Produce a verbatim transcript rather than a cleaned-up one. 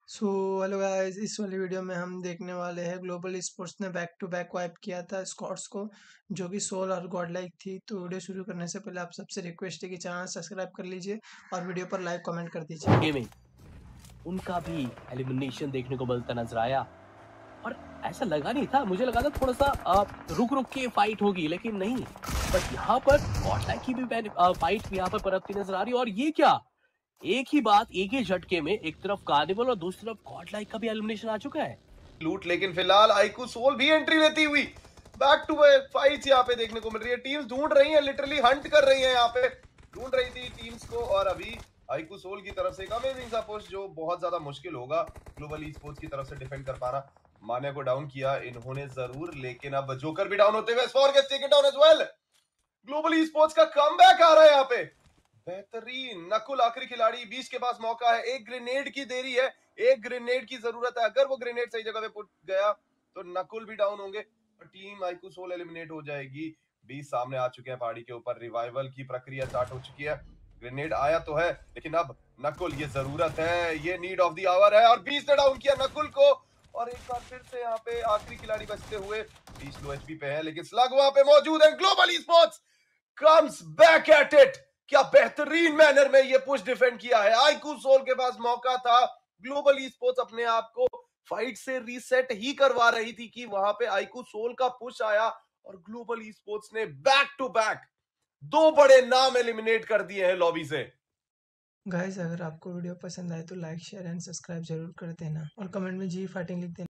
So hello guys, इस वाली video में हम देखने वाले हैं ग्लोबल स्पोर्ट्स ने बैक टू बैक वाइप किया था स्कॉट्स को, जो कि सोल और गॉड लाइक थी। तो वीडियो शुरू करने से पहले आप सबसे रिक्वेस्ट है कि चैनल सब्सक्राइब कर लीजिए और वीडियो पर लाइक कमेंट कर दीजिए। गेमिंग उनका भी एलिमिनेशन देखने को मिलता नजर आया और ऐसा लगा नहीं था, मुझे लगा था थोड़ा सा आ, रुक रुक के फाइट होगी, लेकिन नहीं। बट यहाँ पर गॉडलाइक की भी आ, फाइट यहाँ पर पनपती नजर आ रही है। और ये क्या, एक ही बात एक ही झटके में एक तरफ कार्निवल और दूसरी तरफ गॉडलाइक का भी एलिमिनेशन आ चुका है। लूट, लेकिन फिलहाल आईकू सोल भी एंट्री लेती हुई बैक टू बैक फाइट्स यहाँ पे देखने को मिल रही है। टीम्स ढूंढ रही हैं, लिटरली हंट कर रही हैं, यहाँ पे ढूंढ रही थी टीम्स को। और अभी आईकू सोल की तरफ से एक अमेजिंग सा पुश, जो बहुत ज्यादा मुश्किल होगा ग्लोबल ई स्पोर्ट्स की तरफ से डिफेंड कर पाना। मान्या को डाउन किया इन्होंने जरूर, लेकिन अब जोकर भी डाउन होते हुए स्फोर gets taken down as well. Global esports का कमबैक आ रहा है यहाँ पे, बेहतरीन। नकुल आखिरी खिलाड़ी, बीच के पास मौका है, एक ग्रेनेड की देरी है, एक ग्रेनेड की जरूरत है। अगर वो ग्रेनेड सही जगह पे पुट गया तो नकुल भी डाउन होंगे और टीम आईकू सोल एलिमिनेट हो जाएगी। बीच सामने आ चुके हैं पहाड़ी के ऊपर, रिवाइवल की प्रक्रिया स्टार्ट हो चुकी है। ग्रेनेड आया तो है, लेकिन अब नकुल, ये जरूरत है, ये नीड ऑफ द आवर है। और बीच ने डाउन किया नकुल को, और एक बार फिर से यहाँ पे आखिरी खिलाड़ी बचते हुए। बीच लो एचपी पे है, लेकिन स्लग वहां पे मौजूद है। Global esports comes back at it. क्या बेहतरीन मैनर में ये पुश डिफेंड किया है। आईकू सोल के पास मौका था, ग्लोबल ई स्पोर्ट्स अपने आप को फाइट से रीसेट ही करवा रही थी कि वहां पे आईकू सोल का पुश आया और ग्लोबल ई स्पोर्ट्स ने बैक टू बैक दो बड़े नाम एलिमिनेट कर दिए हैं लॉबी से। गाइस, अगर आपको वीडियो पसंद आए तो लाइक शेयर एंड सब्सक्राइब जरूर कर देना और कमेंट में जी फाइटिंग लिख देना।